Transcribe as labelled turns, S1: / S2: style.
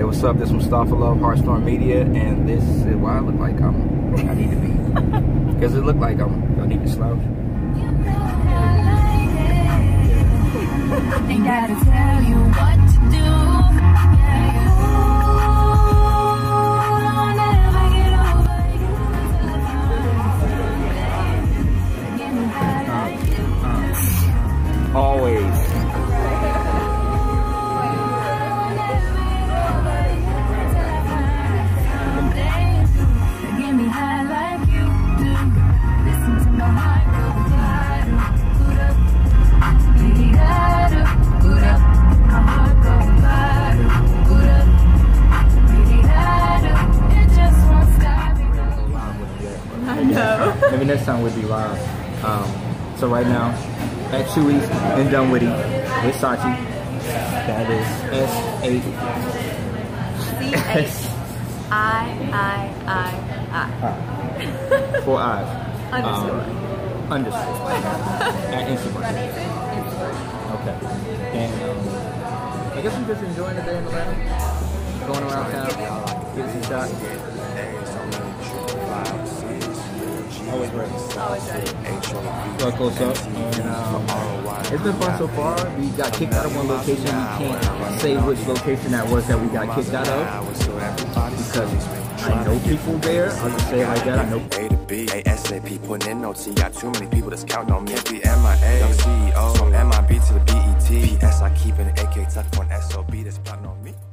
S1: what's up? This is Mustafa Heartstorm Media, and this is why I look like I need to be. Because it look like I need to slouch.
S2: Ain't gotta tell you what to do.
S1: Always.
S2: Get me high like you do. Listen to my heart go bottom. Boot up. Boot up. My heart go bottom. Boot up. It just won't stop.
S1: I know. Maybe next time we'll be live. So right now, at Chewy's in Dunwoody with Sachi. That is
S2: S-A-C-I.
S1: 4 eyes.
S2: Underscore.
S1: At Instagram. Okay. And I guess we're just enjoying the day in the lab. Going around town, getting some shots. Always ready.
S2: Always ready.
S1: Right close up. And it's been fun so far. We got kicked out of one location. We can't say which location that was that we got kicked out of. Because I know people there. I'll just say it like that. I know.
S3: A to B, ASAP, putting in notes. Got too many people that's counting on me. MIA, young CEO, from MIB to the BET. PS, I keep an AK tucked on SOB that's plotting on me.